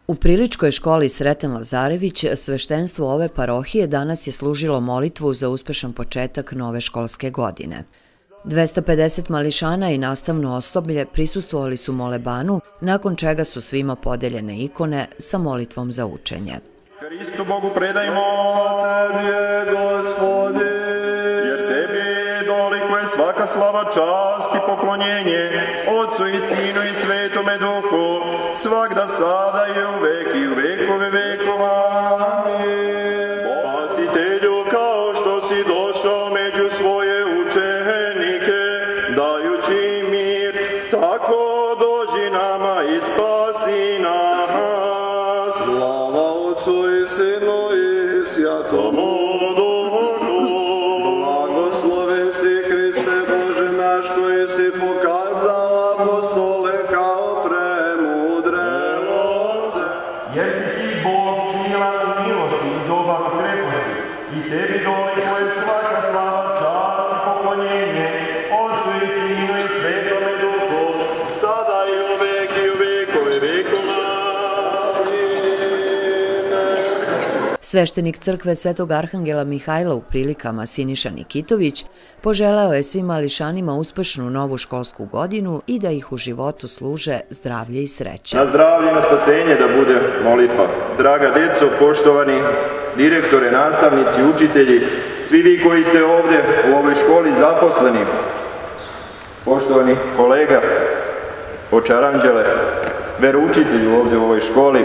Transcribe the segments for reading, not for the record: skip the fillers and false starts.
U Priličkoj školi Sreten Lazarević sveštenstvo ove parohije danas je služilo molitvu za uspešan početak nove školske godine. 250 mališana i nastavno osoblje prisustvovali su molebanu, nakon čega su svima podeljene ikone sa molitvom za učenje. Hristu Bogu predajmo Tebe, Gospode, jer Tebi dolikuje svaka slava, čast i poklonjenje, Otcu i Sinu i Svetome Duhu, svagda sada i u vekove vekova. Spasitelju, kao što si došao među svoje učenike, dajući mir, tako dođi nama i spasi nas. Slava Otcu i Sinu i Svjatomu Duhu. Blagosloven si, Hriste Bože naš, koji si pokazao apostole kao premudre lovce. Jer si ti Bog silan u milosti i dobar u kreposti, i tebi dolikuje svaka slava, čast i poklonjenje, Otcu i Sinu i Svetome Duhu, sada i u vekove vekova. Sveštenik crkve Svetog Arhangela Mihajla u Prilikama Siniša Nikitović poželeo je svim mališanima uspešnu novu školsku godinu i da ih u životu služe zdravlje i sreće. Na zdravlje i na spasenje da bude molitva. Draga deco, poštovani direktore, nastavnici, učitelji, svi vi koji ste ovde u ovoj školi zaposleni, poštovani kolega, oče Aranđele, veroučitelju ovde u ovoj školi,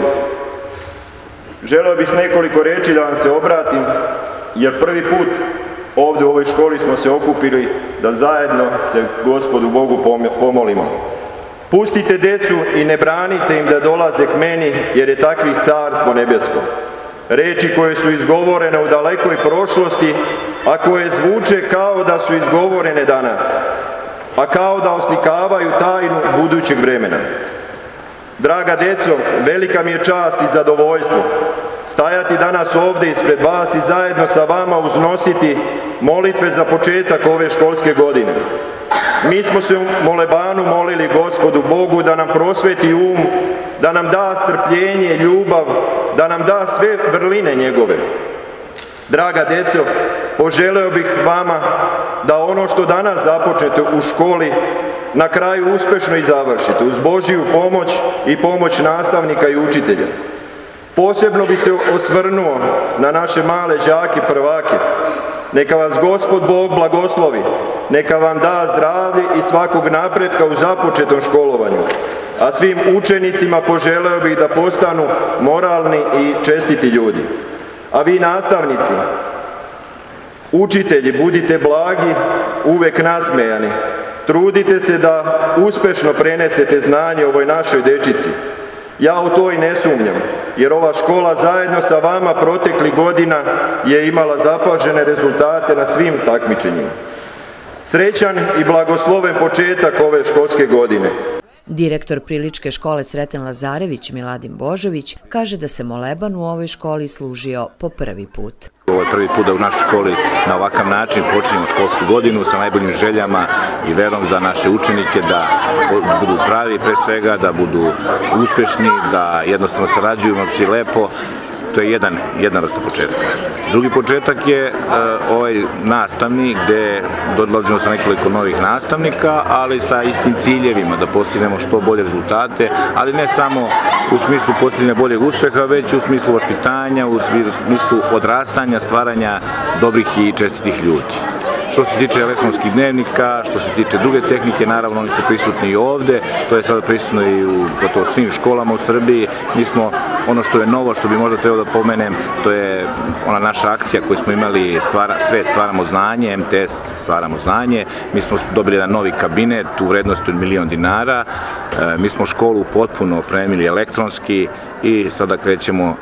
želeo bih s nekoliko reči da vam se obratim, jer prvi put ovde u ovoj školi smo se okupili da zajedno se Gospodu Bogu pomolimo. Pustite decu i ne branite im da dolaze k meni, jer je takvih carstvo nebesko. Reči koje su izgovorene u dalekoj prošlosti, a koje zvuče kao da su izgovorene danas, a kao da oslikavaju tajnu budućeg vremena. Draga deco, velika mi je čast i zadovoljstvo stajati danas ovde ispred vas i zajedno sa vama uznositi molitve za početak ove školske godine. Mi smo se u molebanu molili Gospodu Bogu da nam prosveti um, da nam da strpljenje, ljubav, da nam da sve vrline njegove. Draga deco, poželeo bih vama da ono što danas započnete u školi na kraju uspešno i završite, uz Božiju pomoć i pomoć nastavnika i učitelja. Posebno bi se osvrnuo na naše male đake prvake. Neka vas Gospod Bog blagoslovi, neka vam da zdravlje i svakog napretka u započetom školovanju. A svim učenicima poželeo bih da postanu moralni i čestiti ljudi. A vi nastavnici, učitelji, budite blagi, uvek nasmejani. Trudite se da uspešno prenesete znanje ovoj našoj dečici. Ja u to i ne sumnjam, jer ova škola zajedno sa vama proteklih godina je imala zapažene rezultate na svim takmičenjima. Srećan i blagosloven početak ove školske godine. Direktor Priličke škole Sreten Lazarević Miladin Božović kaže da se moleban u ovoj školi služio po prvi put. Ovo je prvi put da u našoj školi na ovakav način počinjemo školsku godinu sa najboljim željama i verom za naše učenike da budu zdravi pre svega, da budu uspešni, da jednostavno sarađujemo svi lepo. To je jedan vrsta početka. Drugi početak je ovaj nastavni gde dolazimo sa nekoliko novih nastavnika, ali sa istim ciljevima da postignemo što bolje rezultate, ali ne samo u smislu postiganja boljeg uspeha, već u smislu vaspitanja, u smislu odrastanja, stvaranja dobrih i čestitih ljudi. Što se tiče elektronskih dnevnika, što se tiče druge tehnike, naravno oni su prisutni i ovde, to je sada prisutno i u gotovo svim školama u Srbiji. Mi smo, ono što je novo, što bi možda trebalo da pomenem, to je ona naša akcija koju smo imali, Svet stvaramo znanje, MTS stvaramo znanje. Mi smo dobili jedan novi kabinet u vrednosti od 1.000.000 dinara, mi smo školu potpuno opremili elektronski i sada krećemo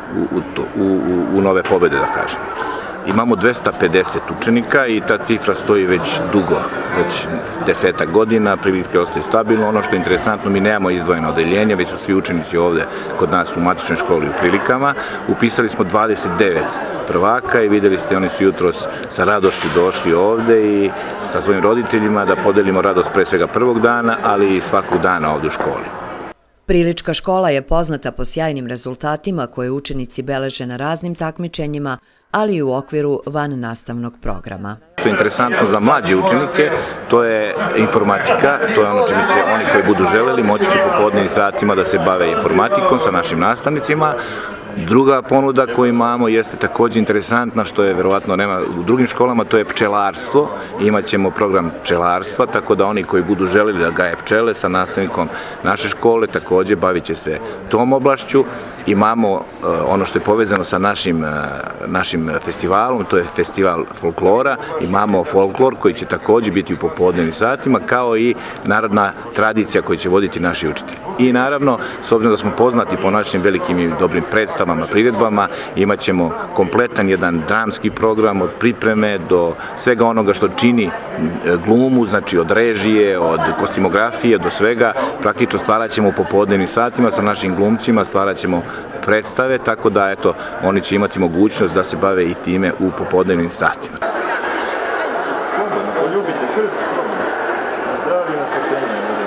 u nove pobede, da kažem. Imamo 250 učenika i ta cifra stoji već dugo, već 10 godina, prilike ostaje stabilno. Ono što je interesantno, mi nemamo izdvojeno odeljenje, već su svi učenici ovde kod nas u matičnoj školi u Prilikama. Upisali smo 29 prvaka i videli ste, oni su jutros sa radošću došli ovde i sa svojim roditeljima da podelimo radost pre svega prvog dana, ali i svakog dana ovde u školi. Prilička škola je poznata po sjajnim rezultatima koje učenici beleže na raznim takmičenjima, ali i u okviru vannastavnog programa. Što je interesantno za mlađe učenike, to je informatika, to je ono čime će oni koji budu želeli moći će popodnevnim satima da se bave informatikom sa našim nastavnicima. Druga ponuda koju imamo jeste također interesantna, što je verovatno nema u drugim školama, to je pčelarstvo. Imaćemo program pčelarstva, tako da oni koji budu želeli da gaje pčele sa nastavnikom naše škole također bavit će se tom oblašću. Imamo ono što je povezano sa našim festivalom, to je festival folklora. Imamo folklor koji će također biti u popodnevnim satima, kao i narodna tradicija koju će voditi naši učitelji. I naravno, s obzirom da smo poznati po našim velikim i dobrim predstavama, priredbama, imat ćemo kompletan jedan dramski program od pripreme do svega onoga što čini glumu, znači od režije, od kostimografije, do svega. Praktično stvarat ćemo u popodnevnim satima sa našim glumcima, stvarat ćemo predstave, tako da eto, oni će imati mogućnost da se bave i time u popodnevnim satima. Poljubite krst, zdravi na spasenje.